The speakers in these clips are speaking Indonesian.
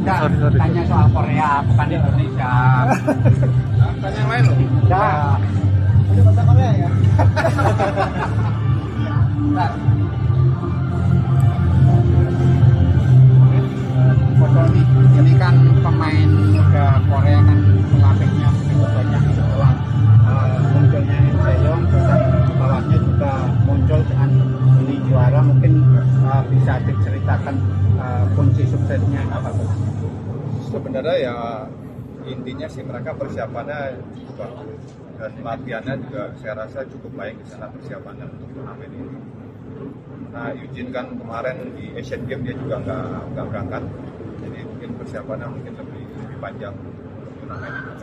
Enggak, Sorry. tanya soal Korea, bukan Indonesia. Tanya yang lain loh. Enggak. Ini bahasa Korea ya? Enggak. Foto ini kan pemain muda Korea kan pelatihnya begitu banyak setelah munculnya Im Jae-yong dan di bawahnya juga muncul dengan ini juara, mungkin bisa diceritakan kunci suksesnya apa tuh? Sebenarnya ya intinya sih mereka persiapannya cukup bagus dan latihannya juga saya rasa cukup baik di sana persiapannya untuk turnamen ini. Nah Eugene kan kemarin di Asian Games dia juga nggak berangkat, jadi mungkin persiapannya mungkin lebih panjang untuk turnamen ini.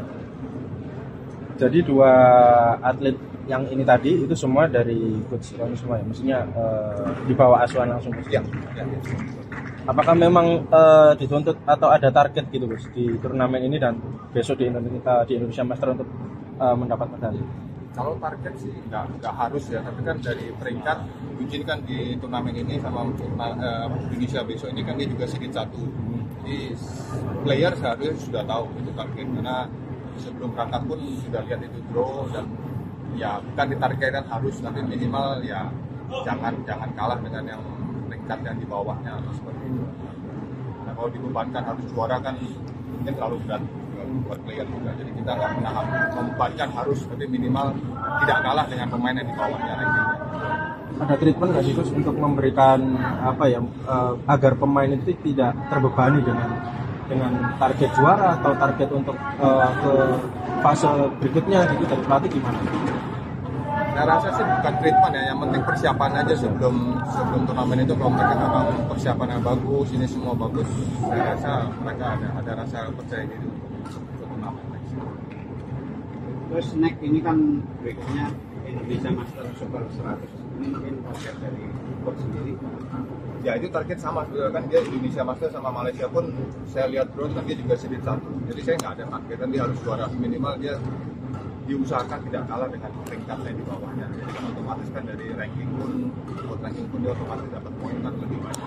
Jadi dua atlet yang ini tadi itu semua dari coach Roni semua ya, maksudnya dibawa asuhan langsung ke Ya, sini. ya. Apakah memang dituntut atau ada target gitu Gus di turnamen ini dan besok di Indonesia Master untuk mendapat medali? Kalau target sih nggak harus ya, tapi kan dari peringkat Eugene kan di turnamen ini sama Indonesia besok ini kan dia juga seeded 1. Jadi player seharusnya sudah tahu itu target, karena sebelum berangkat pun sudah lihat itu draw, dan ya bukan ditargetkan harus, tapi minimal ya jangan kalah dengan yang peringkat yang di bawahnya atau seperti itu. Nah kalau dibebankan harus juara kan mungkin terlalu berat buat player juga, jadi kita nggak pernah membebankan harus, tapi minimal tidak kalah dengan pemain yang di bawahnya rankingnya. Ada treatment nggak sih Gus untuk memberikan apa ya agar pemain itu tidak terbebani dengan target juara atau target untuk ke fase berikutnya gitu dari pelatih gimana? Saya rasa sih bukan treatment ya, yang penting persiapan aja sebelum turnamen itu. Kalau mereka memang persiapannya bagus, ini semua bagus, saya rasa mereka ada rasa percaya diri untuk turnamen next. Terus next ini kan berikutnya Indonesia Master Super 100. Ini mungkin target dari coach sendiri. Ya itu target sama juga kan, dia Indonesia Master sama Malaysia pun saya lihat terus kan dia juga seeded 1. Jadi saya nggak ada target kan dia harus juara, minimal dia diusahakan tidak kalah dengan peringkatnya di bawahnya. Jadi kan otomatis kan dari ranking pun dia otomatis dapat poin kan lebih banyak.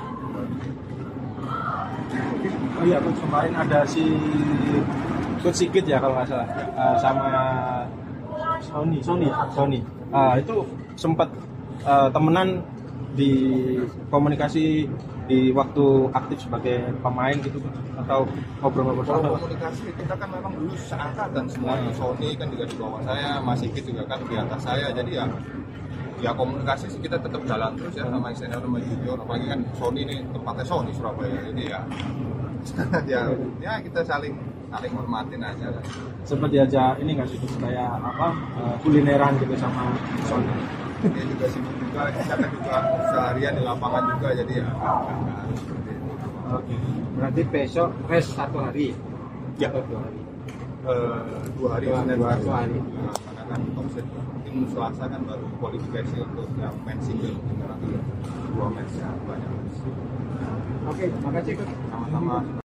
Oh iya Coach, kemarin ada si Coach Sigit ya kalau nggak salah sama Sony. Itu sempat temenan di komunikasi di waktu aktif sebagai pemain gitu atau ngobrol-ngobrol Kalau sama? komunikasi kita kan memang dulu seangkatan semuanya. Sony kan juga di bawah saya, Mas Sigit juga kan di atas saya, jadi ya komunikasi sih kita tetap jalan terus ya sama senior sama junior, apalagi kan Sony ini tempatnya Sony Surabaya, jadi ya kita saling hormatin aja lah. Sempat diajak ini nggak sih kayak apa kulineran gitu sama Sony? Dia juga sibuk juga, kita kan juga seharian di lapangan juga, jadi ya nggak harus seperti itu. Oke. Berarti besok rest 1 hari. Ya. Atau 2 hari. 2 hari, Senin Dua hari. karena kan topset mungkin Selasa kan baru kualifikasi untuk yang main single, karena 2 match ya banyak match. Oke, makasih Coach. Sama-sama.